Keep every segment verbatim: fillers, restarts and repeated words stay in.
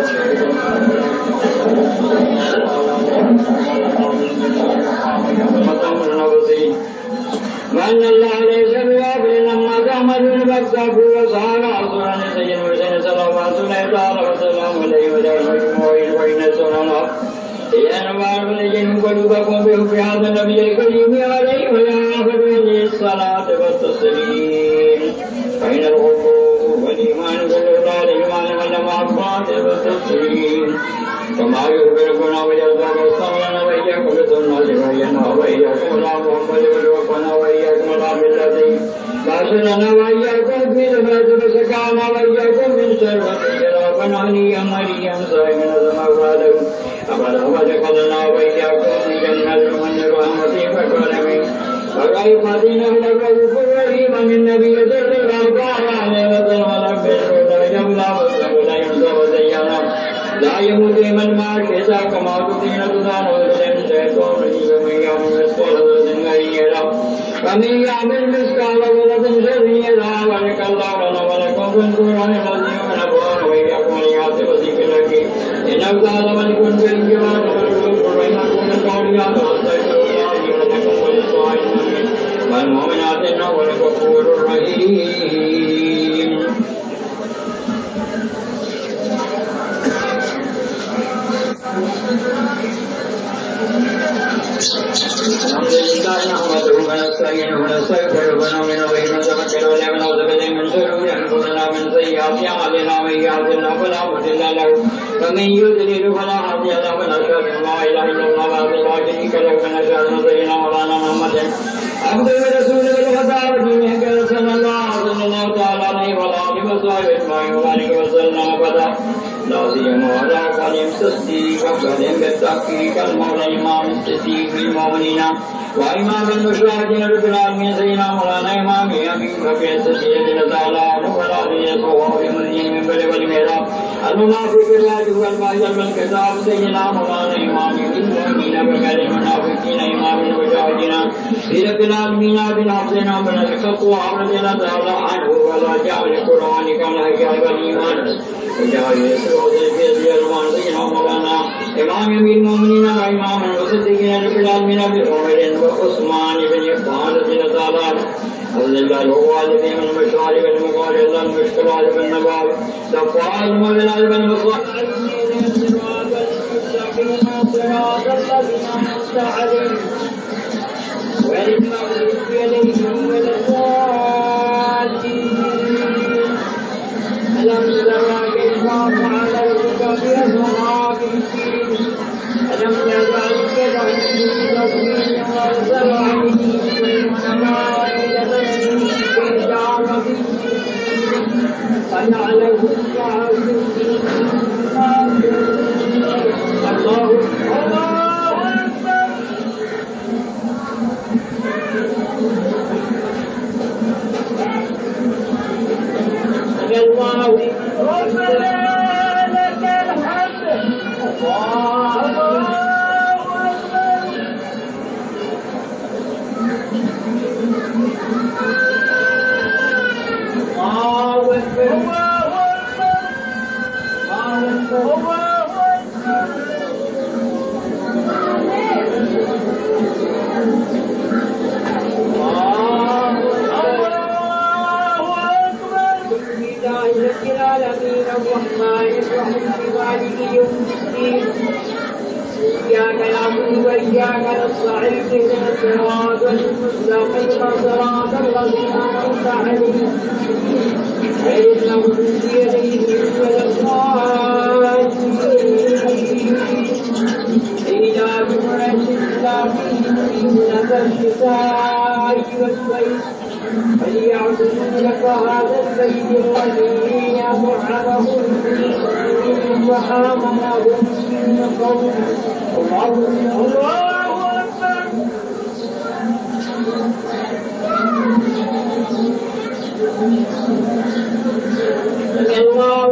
وأن الله ليس بغافل عما تعملون فاستغفروا وصالحوا عن سيدنا محمد صلى الله عليه وسلم عليه وإن السنة إذا نبارك لجن قلوبكم في هذا النبي الكريم عليه وآخر هذه الصلاة والتسليم فإن الغفور والإيمان كله الإيمان ولما أفراد والتسليم كما يخبركنا ويرضى وصلنا وإياكم بسنة وإيانا وإياكم الله محمد ووفقنا وإياكم الله بالذي باشرنا وإياكم في ذبات وسكانا وإياكم من شر ربنا هنيا مريا صائمنا زماواله أبدا وجعلنا وإياكم من جنة من رحمته فكرمه وغيبتنا لك الرحيم من النبي صلى الله عليه وسلم لا يملا ولا ينسى وزينا لا يموت من معك إذا كما تدين تدان وزن شيطان ومن يعمل مثقال ذرة خيرا ومن يعمل مثقال ذرة شرا ولك الله لنا ولكم في القرآن العظيم ونفعنا وإياكم ليعطي وذكرك إنه تعالى ملك بالجلال والملك والرحمن والقوليات واستغفر الله لي ولكم وللصالحين والمؤمنات إنه هو الغفور الرحيم. الحمد لله نحمده ونستعينه ونستغفره ونؤمن به ونتوكل عليه ونعوذ بالله من شرور انفسنا ومن سيئات اعمالنا من يهده الله فلا مضل له ومن يضلل فلا هادي له ونشهد ان لا اله الا الله وحده لا شريك له ونشهد ان سيدنا مولانا محمدا عبده ورسوله الهدى ودينه صلى الله تعالى عليه وعلى اله وصحبه اجمعين وبارك وسلم ابدا لا سيما على قلم تصديق وقلم بالتحقيق المولى امام الصديق المؤمنين وإمام المشاهدين رب العالمين سيدنا مولانا إمام أبي بكر سيدنا تعالى وعلى آله وصحبه من بر والميراب المنافق الراجح والفاجر والكذاب سيدنا مولانا إمام المؤمنين وغير المنافقين إمام المجاهدين رب العالمين بن حفصنا بن التقوى رضي الله تعالى عنه ولا جعل القرآن كما جعل الإيمان وجعل يسوع في الرحمن سيدنا مولانا إمام المؤمنين وإمام المصدقين رب العالمين بن وعثمان بن عفان رضي الله تعالى رضي الله ووالديه من المشارب والمغارب والمشكلات والنباب صفاء المولى بن مصطفى صراط الذين أنعمت عليهم غير المغضوب عليهم ولا الضالين ألم تر كيف فعل ربك بأصحاب الفيل ألم يجعل كيدهم في وأرسل عليهم الملائكة والحجارة فجعلهم كعصف الله الله أكبر الله ربنا لك الحمد الله الله أكبر الله أكبر الله العالمين الرحمن الرحيم مالك يوم الدين إياك نعبد وإياك نستعين اهدنا الصراط المستقيم صراط الذين أنعمت عليهم غير المغضوب عليهم ولا الضالين إلى جمعة الإسلاميين الشتاء والصيف فليعبدوا لك هذا البيت الذي أطعمهم من وآمنهم من خوف الله أكبر الله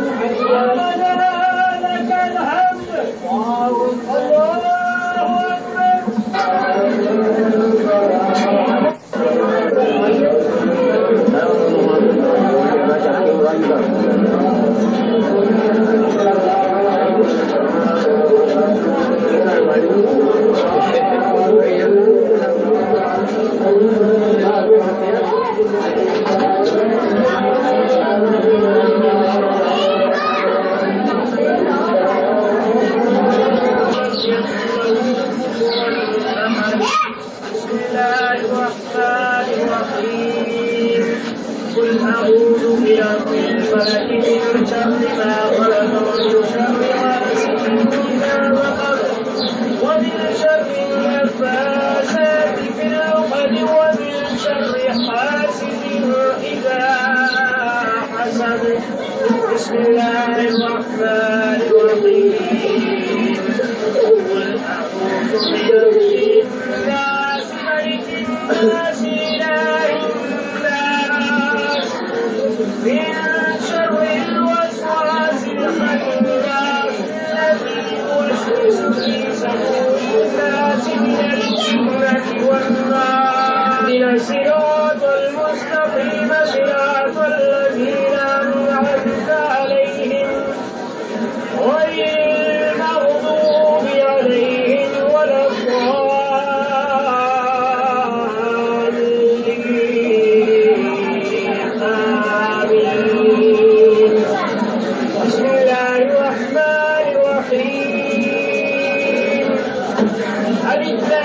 لك الحمد الله أكبر من شر ما خلق ومن شر غاسق إذا وقب ومن شر النفاثات في العقد ومن شر حاسد إذا حسد. بسم الله الرحمن الرحيم. قل أعوذ برب الناس ملك الناس إله الناس من شر الوسواس الخناس الذي يوسوس في صدور الناس من الجنة والنار. الصراط المستقيم صراط الذين أنعمت عليهم غير المغضوب عليهم ولا الضالين. آمين. بسم الله الرحمن الرحيم. ألف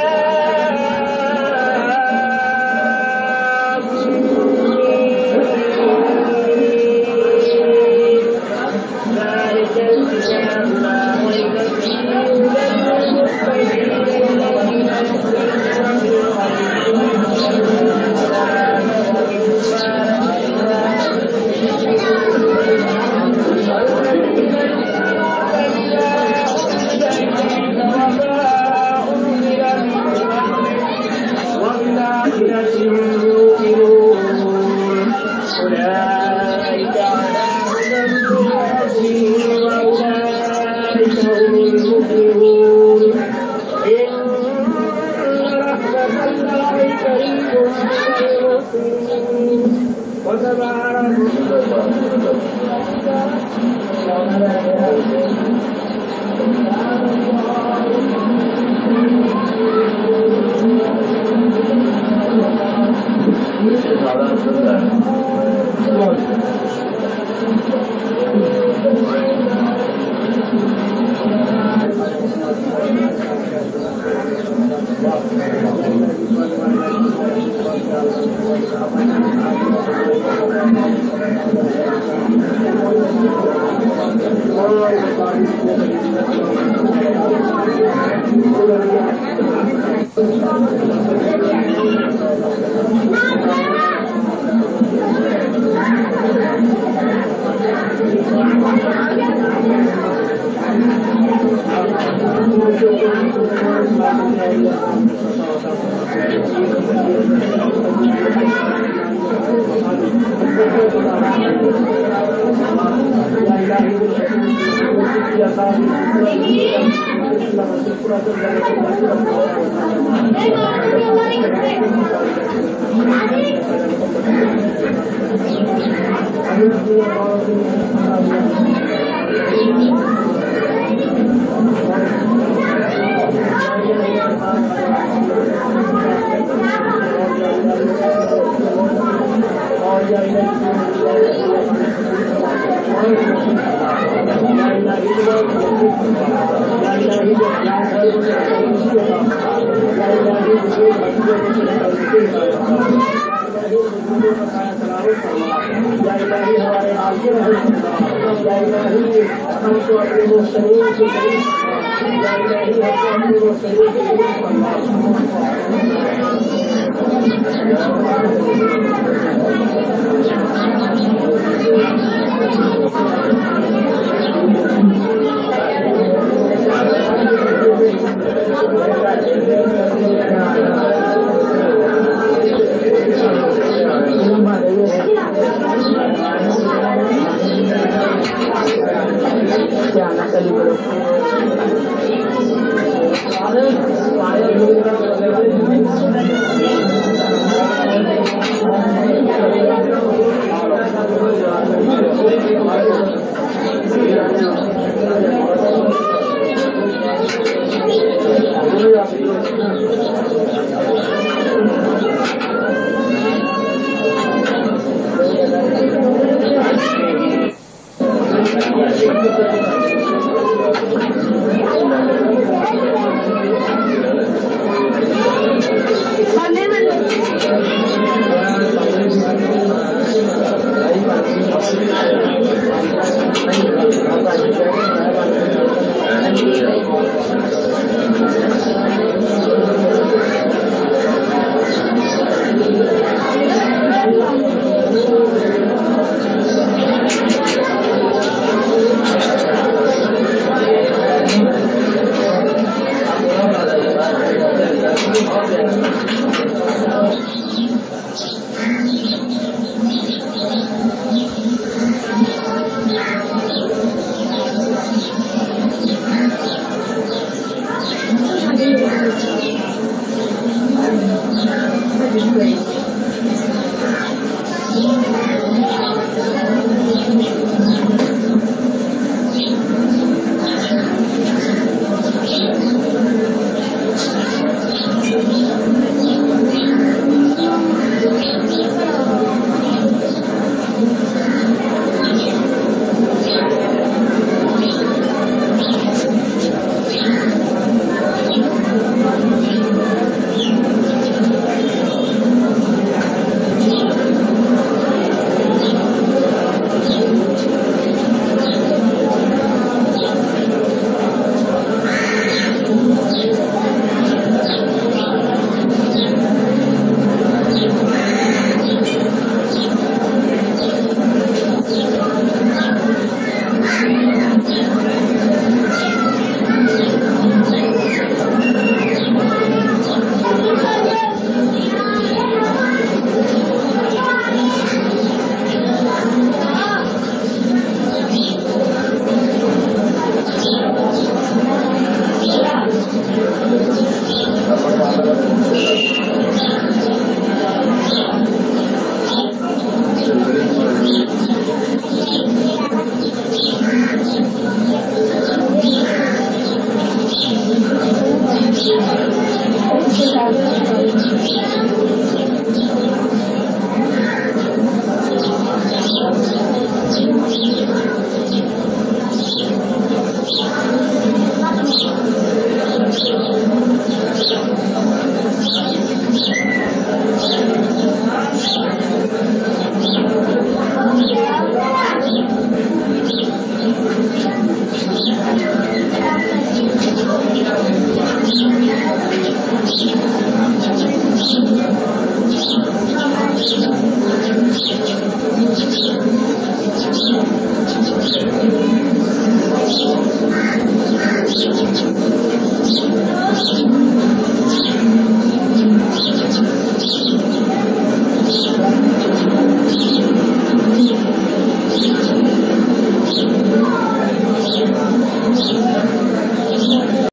Thank you.